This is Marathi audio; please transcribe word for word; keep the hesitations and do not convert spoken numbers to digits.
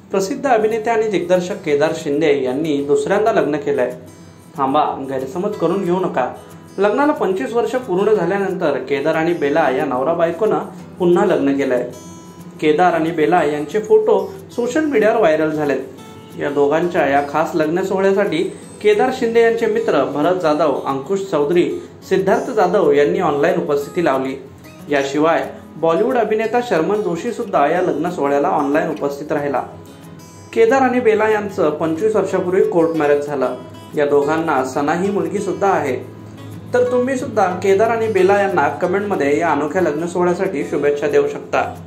प्रसिद्ध अभिनेते आणि दिग्दर्शक केदार शिंदे यांनी दुसऱ्यांदा लग्न केलंय। थांबा, गैरसमज करून घेऊ नका। लग्नाला पंचवीस वर्ष पूर्ण झाल्यानंतर केदार आणि बेला या नवरा बायकोनं पुन्हा लग्न केलंय। केदार आणि बेला यांचे फोटो सोशल मीडियावर व्हायरल झालेत। या दोघांच्या या खास लग्न सोहळ्यासाठी केदार शिंदे यांचे मित्र भरत जाधव, अंकुश चौधरी, सिद्धार्थ जाधव यांनी ऑनलाईन उपस्थिती लावली। याशिवाय बॉलिवूड अभिनेता शर्मन जोशी सुद्धा या लग्न सोहळ्याला ऑनलाईन उपस्थित राहिला। केदार आणि बेला यांचं पंचवीस वर्षापूर्वी कोर्ट मॅरेज झालं। या दोघांना सना ही मुलगी सुद्धा आहे। तर तुम्ही सुद्धा केदार आणि बेला यांना कमेंटमध्ये या अनोख्या लग्न सोहळ्यासाठी शुभेच्छा देऊ शकता।